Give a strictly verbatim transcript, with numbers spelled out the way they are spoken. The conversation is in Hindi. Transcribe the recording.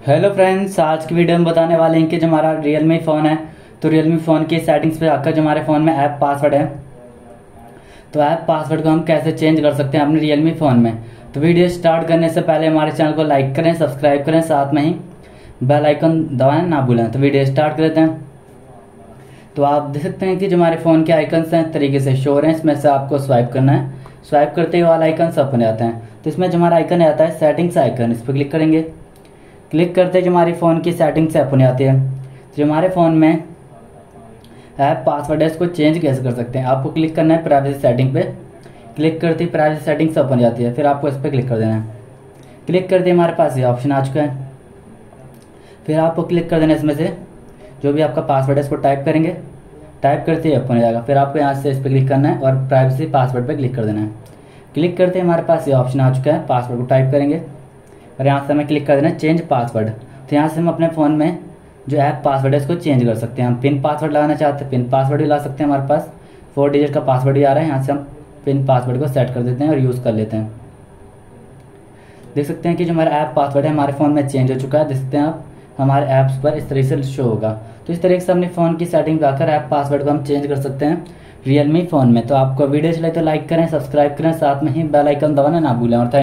हेलो फ्रेंड्स, आज की वीडियो में बताने वाले हैं कि जो हमारा रियलमी फ़ोन है तो रियलमी फ़ोन की सेटिंग्स पे आकर जो हमारे फ़ोन में ऐप पासवर्ड है तो ऐप पासवर्ड को हम कैसे चेंज कर सकते हैं अपने रियलमी फ़ोन में। तो वीडियो स्टार्ट करने से पहले हमारे चैनल को लाइक करें, सब्सक्राइब करें, साथ में ही बेल आइकन दबाएं ना भूलें। तो वीडियो स्टार्ट कर लेते हैं। तो आप देख सकते हैं कि जो हमारे फ़ोन के आइकन्स हैं तरीके से शो हो रहे हैं। इसमें से आपको स्वाइप करना है, स्वाइप करते ही वाला आइकन सब बन जाते हैं। तो इसमें जो हमारा आइकन आता है सेटिंग्स आइकन, इस पर क्लिक करेंगे। क्लिक करते जो हमारी फ़ोन की सेटिंग्स ऐप होने आती है। तो जो हमारे फ़ोन में ऐप पासवर्ड है इसको चेंज कैसे कर सकते हैं, आपको क्लिक करना है प्राइवेसी सेटिंग पे। क्लिक करते ही प्राइवेसी सेटिंग्स ओपन जाती है, फिर आपको इस पर क्लिक कर देना है। क्लिक करते हमारे पास ये ऑप्शन आ चुका है। फिर आपको क्लिक कर देना, इसमें से जो भी आपका पासवर्ड है इसको टाइप करेंगे। टाइप करते ही ओपन हो जाएगा। फिर आपको यहाँ से इस पर क्लिक करना है और प्राइवेसी पासवर्ड पर क्लिक कर देना है। क्लिक करते ही हमारे पास ये ऑप्शन आ चुका है, पासवर्ड को टाइप करेंगे और यहाँ से हमें क्लिक कर देना है चेंज पासवर्ड। तो यहाँ से हम अपने फ़ोन में जो ऐप पासवर्ड है इसको चेंज कर सकते हैं। हम पिन पासवर्ड लगाना चाहते हैं, पिन पासवर्ड भी ला सकते हैं। हमारे पास फोर डिजिट का पासवर्ड भी आ रहा है, यहाँ से हम पिन पासवर्ड को सेट कर देते हैं और यूज़ कर लेते हैं। देख सकते हैं कि जो हमारा ऐप पासवर्ड है हमारे फ़ोन में चेंज हो चुका है। देख सकते हैं आप हमारे ऐप्स पर इस तरीके से शो होगा। तो इस तरीके से अपने फ़ोन की सेटिंग पे आकर ऐप पासवर्ड को हम चेंज कर सकते हैं रियलमी फ़ोन में। तो आपको वीडियो चले तो लाइक करें, सब्सक्राइब करें, साथ में ही बेल आइकन दबाना ना भूलें। और